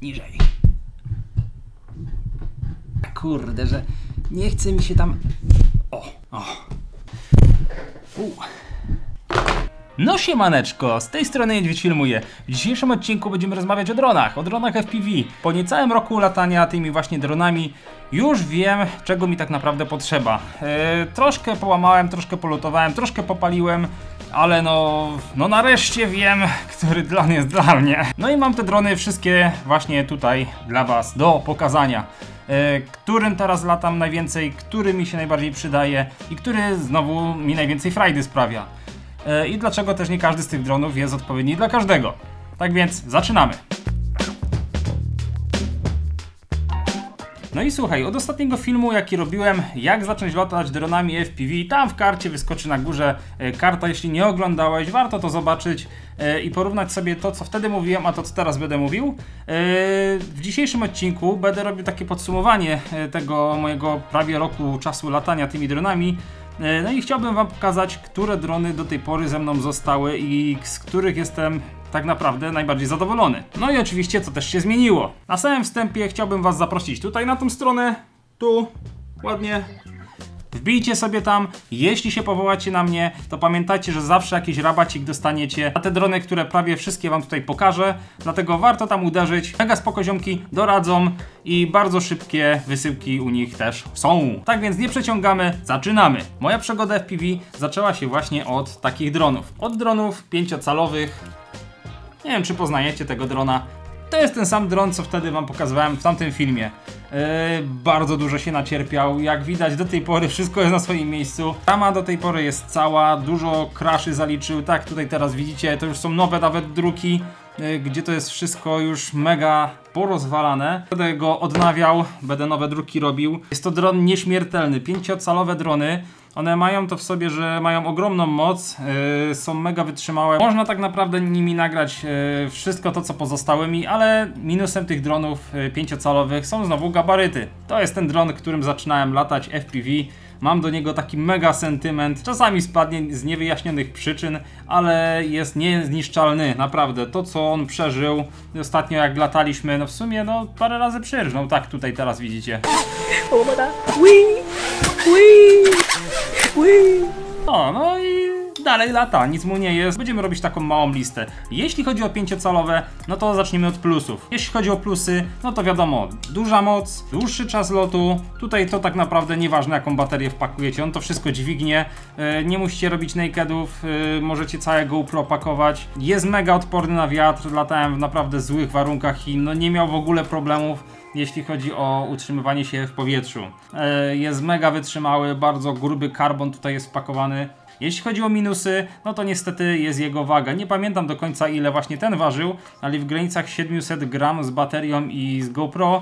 Niżej. Kurde, że nie chce mi się tam... O. No siemaneczko, z tej strony Niedźwiedź filmuje. W dzisiejszym odcinku będziemy rozmawiać o dronach FPV. Po niecałym roku latania tymi właśnie dronami już wiem, czego mi tak naprawdę potrzeba. Troszkę połamałem, troszkę polutowałem, troszkę popaliłem, ale no nareszcie wiem, który dron jest dla mnie. No i mam te drony wszystkie właśnie tutaj dla was do pokazania. Którym teraz latam najwięcej, który mi się najbardziej przydaje i który znowu mi najwięcej frajdy sprawia. I dlaczego też nie każdy z tych dronów jest odpowiedni dla każdego. Tak więc zaczynamy. No i słuchaj, od ostatniego filmu jaki robiłem, jak zacząć latać dronami FPV, tam w karcie wyskoczy na górze karta, jeśli nie oglądałeś, warto to zobaczyć i porównać sobie to, co wtedy mówiłem, a to, co teraz będę mówił. W dzisiejszym odcinku będę robił takie podsumowanie tego mojego prawie roku czasu latania tymi dronami. No i chciałbym wam pokazać, które drony do tej pory ze mną zostały i z których jestem tak naprawdę najbardziej zadowolony. No i oczywiście, co też się zmieniło. Na samym wstępie chciałbym was zaprosić tutaj na tą stronę, tu, ładnie. Wbijcie sobie tam, jeśli się powołacie na mnie, to pamiętajcie, że zawsze jakiś rabacik dostaniecie na te drony, które prawie wszystkie wam tutaj pokażę, dlatego warto tam uderzyć. Mega spoko ziomki doradzą i bardzo szybkie wysyłki u nich też są. Tak więc nie przeciągamy, zaczynamy. Moja przygoda FPV zaczęła się właśnie od takich dronów. Od dronów 5-calowych. Nie wiem, czy poznajecie tego drona. To jest ten sam dron, co wtedy wam pokazywałem w tamtym filmie. Bardzo dużo się nacierpiał, jak widać do tej pory wszystko jest na swoim miejscu. Rama do tej pory jest cała, dużo crashy zaliczył, tak tutaj teraz widzicie, to już są nowe nawet druki, gdzie to jest wszystko już mega porozwalane. Będę go odnawiał, będę nowe druki robił. Jest to dron nieśmiertelny, 5-calowe drony. One mają to w sobie, że mają ogromną moc, są mega wytrzymałe. Można tak naprawdę nimi nagrać wszystko to, co pozostały mi, ale minusem tych dronów 5-calowych są znowu gabaryty. To jest ten dron, którym zaczynałem latać FPV. Mam do niego taki mega sentyment. Czasami spadnie z niewyjaśnionych przyczyn, ale jest niezniszczalny, naprawdę. To, co on przeżył ostatnio jak lataliśmy, no w sumie no parę razy przyrżnął. Tak tutaj teraz widzicie. No i dalej lata, nic mu nie jest. Będziemy robić taką małą listę. Jeśli chodzi o 5-calowe, no to zacznijmy od plusów. Jeśli chodzi o plusy, no to wiadomo, duża moc, dłuższy czas lotu. Tutaj to tak naprawdę nieważne, jaką baterię wpakujecie, on to wszystko dźwignie. Nie musicie robić nakedów, możecie całe GoPro pakować. Jest mega odporny na wiatr, latałem w naprawdę złych warunkach i no nie miał w ogóle problemów, jeśli chodzi o utrzymywanie się w powietrzu. Jest mega wytrzymały, bardzo gruby karbon tutaj jest wpakowany. Jeśli chodzi o minusy, no to niestety jest jego waga. Nie pamiętam do końca ile właśnie ten ważył, ale w granicach 700 gram z baterią i z GoPro,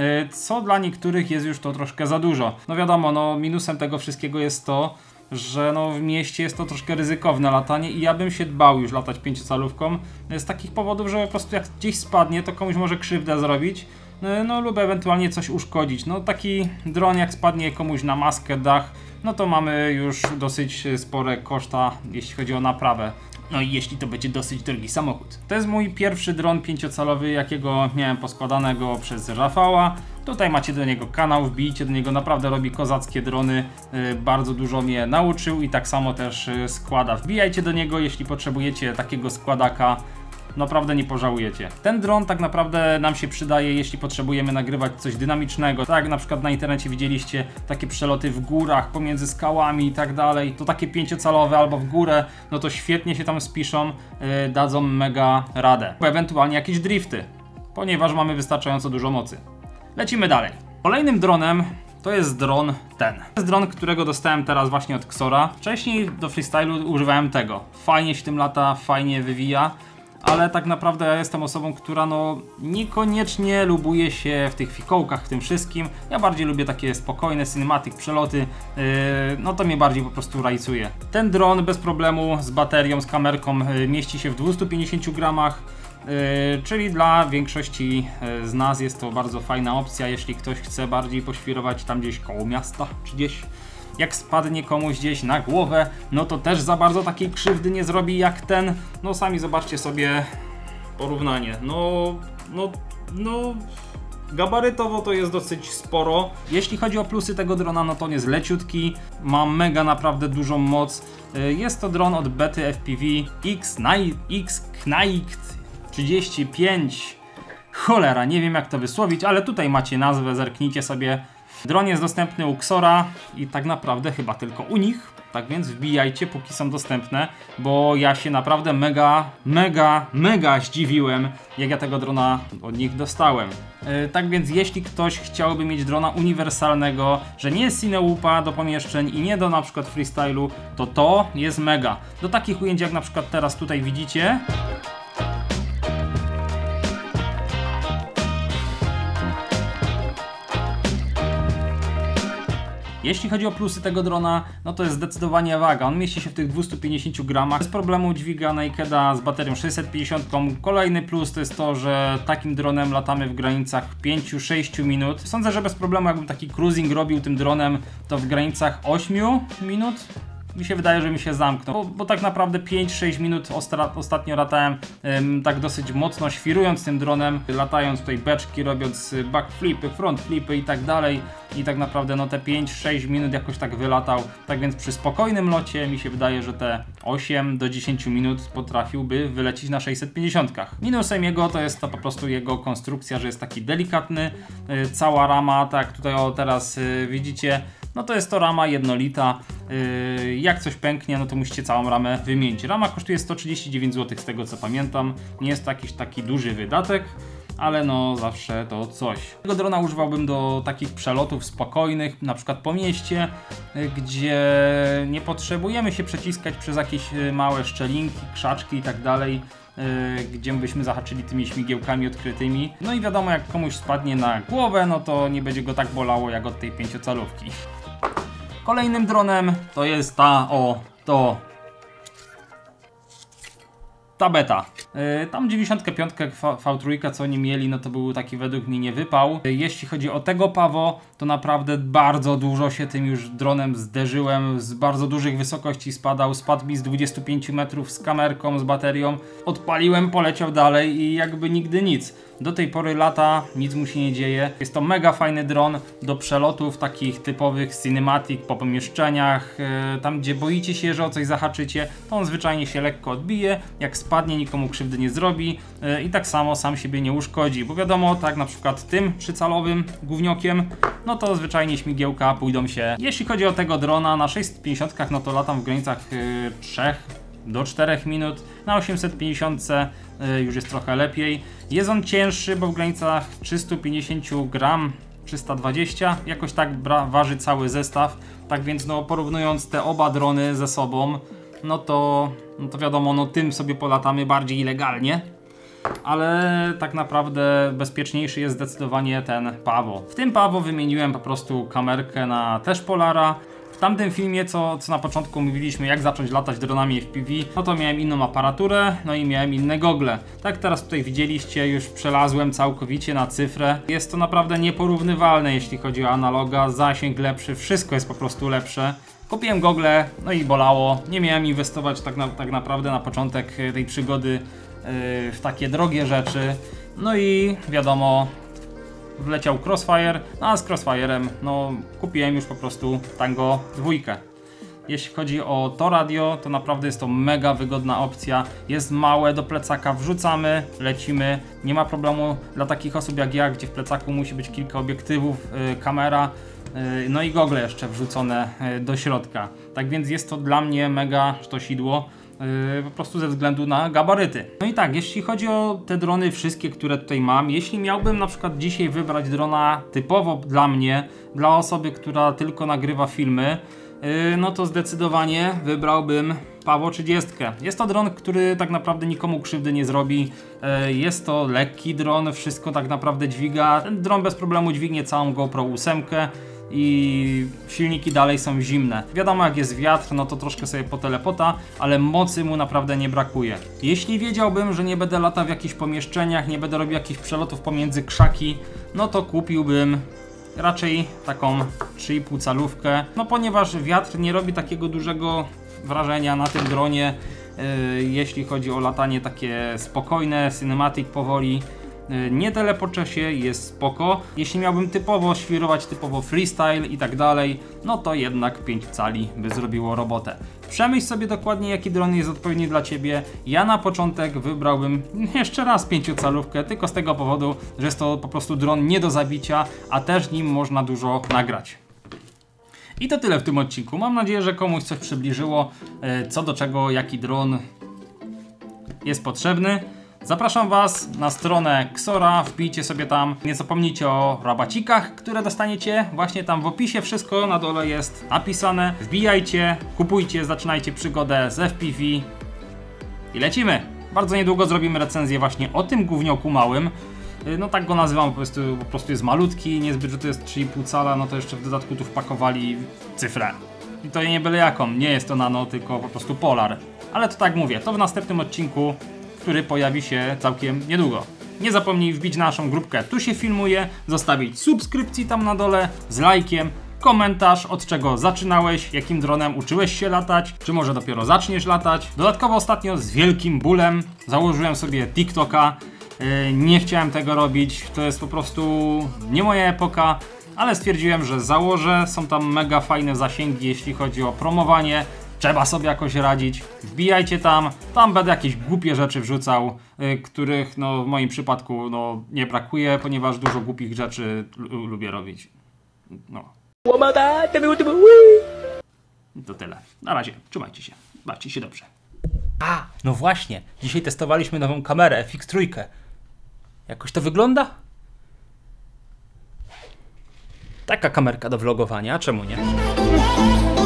co dla niektórych jest już to troszkę za dużo. No wiadomo, no minusem tego wszystkiego jest to, że no w mieście jest to troszkę ryzykowne latanie i ja bym się bał już latać 5-calówką z takich powodów, że po prostu jak gdzieś spadnie, to komuś może krzywdę zrobić. No lub ewentualnie coś uszkodzić. No taki dron jak spadnie komuś na maskę, dach, no to mamy już dosyć spore koszta, jeśli chodzi o naprawę. No i jeśli to będzie dosyć drogi samochód. To jest mój pierwszy dron 5-calowy, jakiego miałem poskładanego przez Rafała. Tutaj macie do niego kanał, wbijcie do niego, naprawdę robi kozackie drony. Bardzo dużo mnie nauczył i tak samo też składa. Wbijajcie do niego, jeśli potrzebujecie takiego składaka. Naprawdę nie pożałujecie. Ten dron tak naprawdę nam się przydaje, jeśli potrzebujemy nagrywać coś dynamicznego. Tak jak na przykład na internecie widzieliście takie przeloty w górach, pomiędzy skałami i tak dalej. To takie 5-calowe albo w górę, no to świetnie się tam spiszą, dadzą mega radę. Ewentualnie jakieś drifty, ponieważ mamy wystarczająco dużo mocy. Lecimy dalej. Kolejnym dronem to jest dron ten. To jest dron, którego dostałem teraz właśnie od Xora. Wcześniej do freestylu używałem tego. Fajnie się tym lata, fajnie wywija. Ale tak naprawdę ja jestem osobą, która no niekoniecznie lubuje się w tych fikołkach, w tym wszystkim. Ja bardziej lubię takie spokojne cinematic przeloty, no to mnie bardziej po prostu rajcuje. Ten dron bez problemu z baterią, z kamerką mieści się w 250 gramach. Czyli dla większości z nas jest to bardzo fajna opcja, jeśli ktoś chce bardziej poświrować tam gdzieś koło miasta, czy gdzieś jak spadnie komuś gdzieś na głowę, no to też za bardzo takiej krzywdy nie zrobi jak ten. No sami zobaczcie sobie porównanie, no no gabarytowo to jest dosyć sporo. Jeśli chodzi o plusy tego drona, no to on jest leciutki, ma mega naprawdę dużą moc. Jest to dron od Bety FPV X-Knight 35. Cholera, nie wiem jak to wysłowić, ale tutaj macie nazwę, zerknijcie sobie. Dron jest dostępny u Xora i tak naprawdę chyba tylko u nich. Tak więc wbijajcie, póki są dostępne, bo ja się naprawdę mega zdziwiłem, jak ja tego drona od nich dostałem. Tak więc jeśli ktoś chciałby mieć drona uniwersalnego, że nie jest cinewoopa do pomieszczeń i nie do na przykład freestylu, to jest mega. Do takich ujęć jak na przykład teraz tutaj widzicie. Jeśli chodzi o plusy tego drona, no to jest zdecydowanie waga. On mieści się w tych 250 gramach. Bez problemu dźwiga Nakeda z baterią 650. Kolejny plus to jest to, że takim dronem latamy w granicach 5-6 minut. Sądzę, że bez problemu jakbym taki cruising robił tym dronem, to w granicach 8 minut. Mi się wydaje, że mi się zamknął, bo tak naprawdę 5-6 minut ostatnio latałem tak dosyć mocno świrując tym dronem, latając tutaj beczki, robiąc backflipy, frontflipy i tak dalej. I tak naprawdę no te 5-6 minut jakoś tak wylatał. Tak więc przy spokojnym locie mi się wydaje, że te 8 do 10 minut potrafiłby wylecieć na 650. Minusem jego to jest to po prostu jego konstrukcja, że jest taki delikatny. Cała rama, tak tutaj teraz widzicie, no to jest to rama jednolita. Jak coś pęknie, no to musicie całą ramę wymienić. Rama kosztuje 139 zł z tego co pamiętam. Nie jest to jakiś taki duży wydatek, ale no zawsze to coś. Tego drona używałbym do takich przelotów spokojnych, na przykład po mieście, gdzie nie potrzebujemy się przeciskać przez jakieś małe szczelinki, krzaczki i tak dalej, gdzie byśmy zahaczyli tymi śmigiełkami odkrytymi. No i wiadomo, jak komuś spadnie na głowę, no to nie będzie go tak bolało jak od tej 5-calówki. Kolejnym dronem to jest ta Beta. Tam 95 V3, co oni mieli, no to był taki według mnie niewypał. Jeśli chodzi o tego Pawo, to naprawdę bardzo dużo się tym już dronem zderzyłem. Z bardzo dużych wysokości spadł mi z 25 metrów z kamerką, z baterią. Odpaliłem, poleciał dalej i jakby nigdy nic. Do tej pory lata, nic mu się nie dzieje. Jest to mega fajny dron do przelotów takich typowych cinematic po pomieszczeniach. Tam gdzie boicie się, że o coś zahaczycie, to on zwyczajnie się lekko odbije. Jak spadnie, nikomu krzywdy nie zrobi i tak samo sam siebie nie uszkodzi. Bo wiadomo, tak na przykład tym 3-calowym gówniokiem, no to zwyczajnie śmigiełka pójdą się. Jeśli chodzi o tego drona na 650, no to latam w granicach 3 do 4 minut. Na 850 już jest trochę lepiej. Jest on cięższy, bo w granicach 350 gram, 320, jakoś tak waży cały zestaw. Tak więc no porównując te oba drony ze sobą, no to wiadomo, no tym sobie polatamy bardziej legalnie. Ale tak naprawdę bezpieczniejszy jest zdecydowanie ten Pawo. W tym Pawo wymieniłem po prostu kamerkę na też Polara. W tamtym filmie, co na początku mówiliśmy, jak zacząć latać dronami FPV, no to miałem inną aparaturę, no i miałem inne gogle. Tak teraz tutaj widzieliście, już przelazłem całkowicie na cyfrę. Jest to naprawdę nieporównywalne, jeśli chodzi o analoga, zasięg lepszy, wszystko jest po prostu lepsze. Kupiłem gogle, no i bolało, nie miałem inwestować tak naprawdę na początek tej przygody w takie drogie rzeczy. No i wiadomo, wleciał Crossfire, a z Crossfire'em no kupiłem już po prostu Tango 2. Jeśli chodzi o to radio, to naprawdę jest to mega wygodna opcja. Jest małe, do plecaka wrzucamy, lecimy, nie ma problemu dla takich osób jak ja, gdzie w plecaku musi być kilka obiektywów, kamera, no i gogle jeszcze wrzucone do środka. Tak więc jest to dla mnie mega sztosidło. Po prostu ze względu na gabaryty. No i tak, jeśli chodzi o te drony wszystkie, które tutaj mam, jeśli miałbym na przykład dzisiaj wybrać drona typowo dla mnie, dla osoby, która tylko nagrywa filmy, no to zdecydowanie wybrałbym Pawo 30. Jest to dron, który tak naprawdę nikomu krzywdy nie zrobi. Jest to lekki dron, wszystko tak naprawdę dźwiga. Ten dron bez problemu dźwignie całą GoPro 8. I silniki dalej są zimne. Wiadomo, jak jest wiatr, no to troszkę sobie potelepota, ale mocy mu naprawdę nie brakuje. Jeśli wiedziałbym, że nie będę latał w jakichś pomieszczeniach, nie będę robił jakichś przelotów pomiędzy krzaki, no to kupiłbym raczej taką 3,5 calówkę. No ponieważ wiatr nie robi takiego dużego wrażenia na tym dronie, jeśli chodzi o latanie takie spokojne, cinematic powoli. nie teleporczę się, jest spoko. Jeśli miałbym typowo świrować, typowo freestyle i tak dalej, no to jednak 5 cali by zrobiło robotę. Przemyśl sobie dokładnie, jaki dron jest odpowiedni dla Ciebie. Ja na początek wybrałbym jeszcze raz 5-calówkę, tylko z tego powodu, że jest to po prostu dron nie do zabicia, a też nim można dużo nagrać. I to tyle w tym odcinku. Mam nadzieję, że komuś coś przybliżyło, co do czego, jaki dron jest potrzebny. Zapraszam Was na stronę Xora, wbijcie sobie tam, nie zapomnijcie o rabacikach, które dostaniecie, właśnie tam w opisie wszystko na dole jest napisane. Wbijajcie, kupujcie, zaczynajcie przygodę z FPV i lecimy. Bardzo niedługo zrobimy recenzję właśnie o tym gównioku małym. No tak go nazywam, po prostu jest malutki, niezbyt, że to jest 3,5 cala, no to jeszcze w dodatku tu wpakowali cyfrę. I to nie byle jaką, nie jest to nano, tylko po prostu polar. Ale to tak mówię, to w następnym odcinku, który pojawi się całkiem niedługo. Nie zapomnij wbić na naszą grupkę Tu się filmuje, zostawić subskrypcji tam na dole z lajkiem, komentarz, od czego zaczynałeś, jakim dronem uczyłeś się latać, czy może dopiero zaczniesz latać. Dodatkowo ostatnio z wielkim bólem założyłem sobie TikToka. Nie chciałem tego robić, to jest po prostu nie moja epoka, ale stwierdziłem, że założę. Są tam mega fajne zasięgi, jeśli chodzi o promowanie. Trzeba sobie jakoś radzić. Wbijajcie tam będę jakieś głupie rzeczy wrzucał, których no, w moim przypadku no, nie brakuje, ponieważ dużo głupich rzeczy lubię robić. No. To tyle. Na razie, trzymajcie się, bawcie się dobrze. A, no właśnie, dzisiaj testowaliśmy nową kamerę FX3. Jakoś to wygląda? Taka kamerka do vlogowania, czemu nie?